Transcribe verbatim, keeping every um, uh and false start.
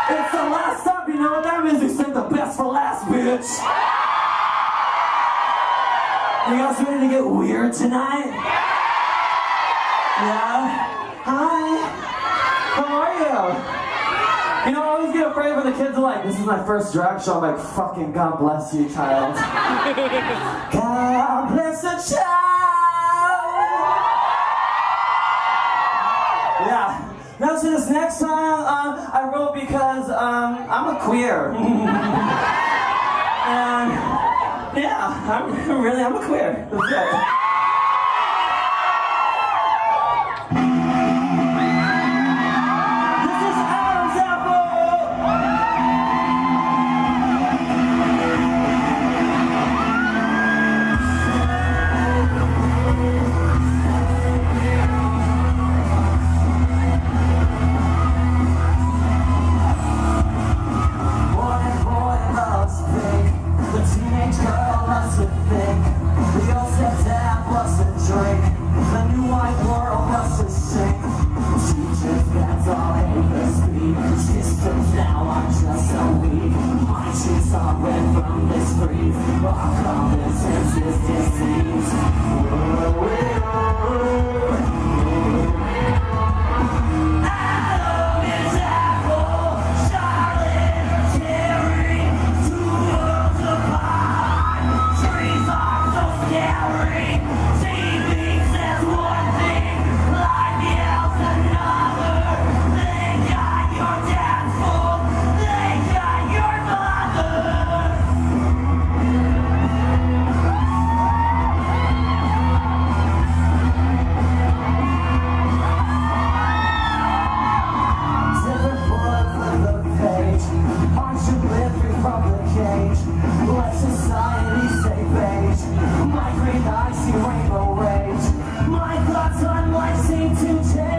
It's the last stop, you know what that means? We saved the best for last, bitch! You guys ready to get weird tonight? Yeah? Hi! How are you? You know, I always get afraid when the kids are like, this is my first drag show. I'm like, fucking God bless you, child. God bless the child! Yeah. Now to this next song, um, I wrote because um, I'm a queer. And yeah, I'm really, I'm a queer. That's it. Let society stay beige. My green eyes see rainbow rage. My thoughts on life seem to change.